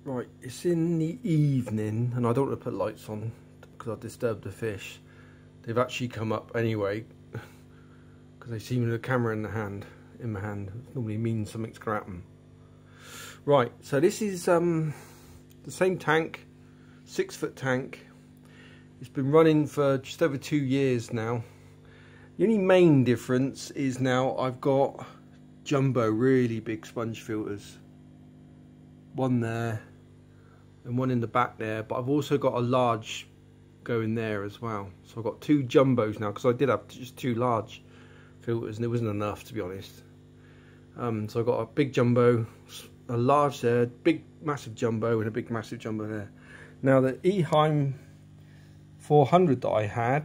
Right, it's in the evening and I don't want to put lights on because I disturbed the fish. They've actually come up anyway because they see me with a camera in my hand. It normally means something's going to happen. Right, so this is the same tank, 6-foot tank. It's been running for just over 2 years now. The only main difference is now I've got jumbo, really big sponge filters. One there and one in the back there, but I've also got a large going there as well. So I've got 2 jumbos now because I did have just 2 large filters and it wasn't enough, to be honest. So I've got a big jumbo, a large there, big massive jumbo and a big massive jumbo there. Now the Eheim 400 that I had,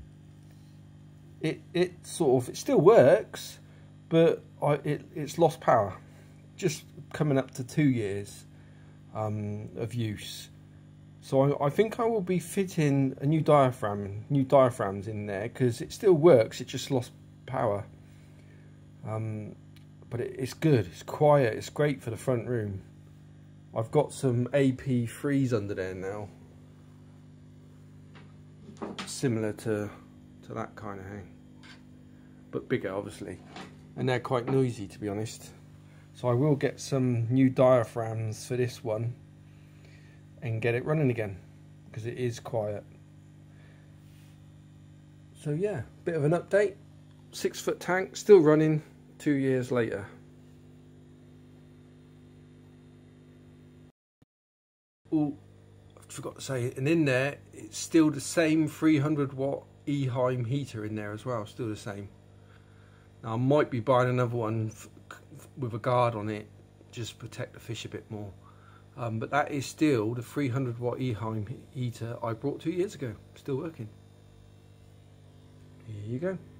it still works, but it's lost power. Just coming up to 2 years of use. So I think I will be fitting a new diaphragms in there because it still works, it just lost power. But it's good, it's quiet, it's great for the front room. I've got some AP3s under there now, similar to that kind of thing, but bigger obviously, and they're quite noisy, to be honest. So I will get some new diaphragms for this one and get it running again because it is quiet. So yeah, bit of an update. 6-foot tank, still running 2 years later. Oh, I forgot to say, and in there it's still the same 300 watt Eheim heater in there as well, still the same. Now I might be buying another one with a guard on it, just to protect the fish a bit more. But that is still the 300 watt Eheim heater I bought 2 years ago, still working. Here you go.